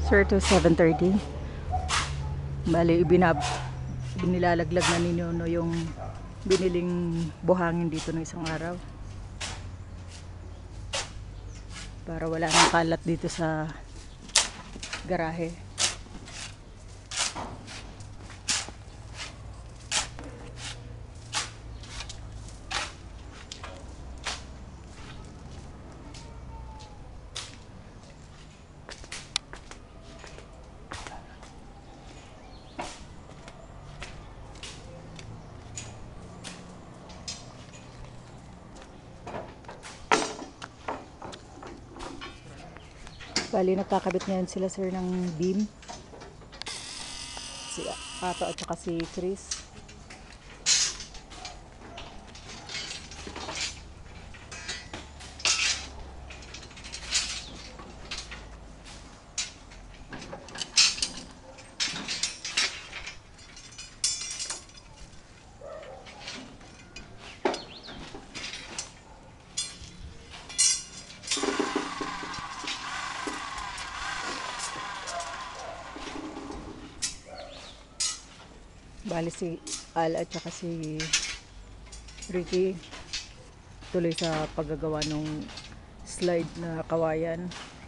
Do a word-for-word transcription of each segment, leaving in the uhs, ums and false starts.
Sir, to seven thirty. Bali, ibinab binilalaglag na ni Nono yung biniling buhangin dito ng isang araw. Para wala nang kalat dito sa garahe. Bali, nagkakabit ngayon sila sir ng beam. Si Ato at saka si Chris. Bali si Al at saka si Ricky tuloy sa paggagawa ng slide na kawayan.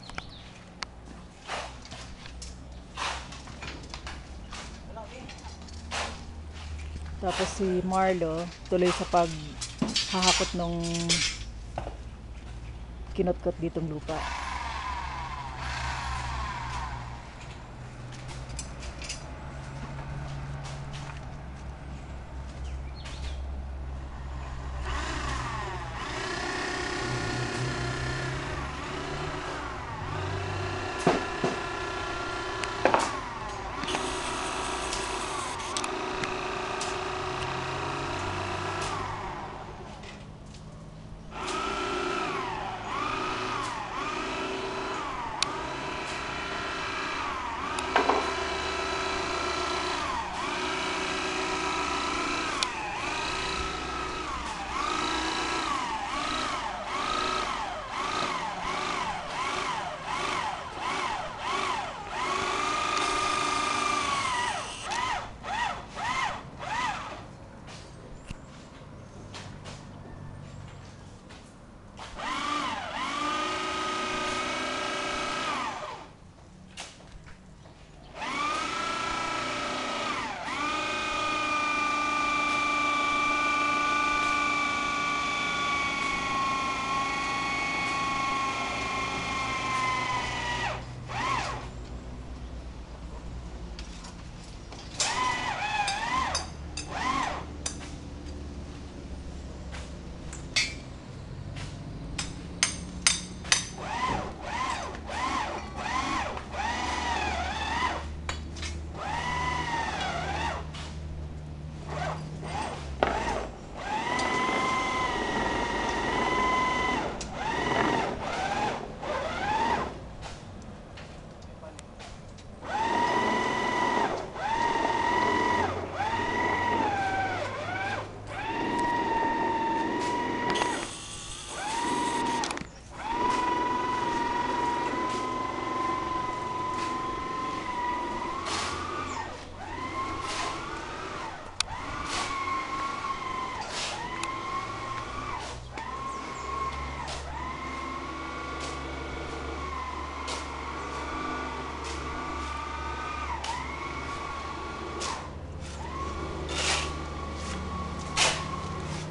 Tapos si Marlo tuloy sa paghahakot ng kinot-kot ditong lupa.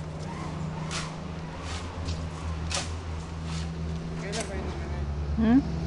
Hmm?